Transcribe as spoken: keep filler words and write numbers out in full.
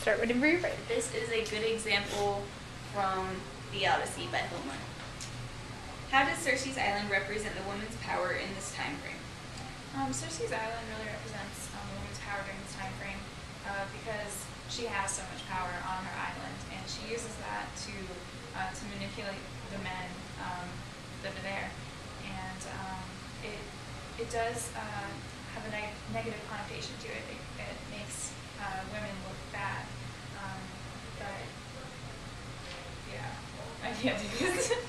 start whenever you're ready. This is a good example from the Odyssey by Homer. How does Circe's Island represent the woman's power in this time frame? Um, Circe's Island really represents um, women's power during this time frame uh, because she has so much power on her island, and she uses that to uh, to manipulate the men um, that are there, and um, it it does uh, have a neg negative connotation to it. It, it makes uh, women look bad, um, but yeah, I can't do this.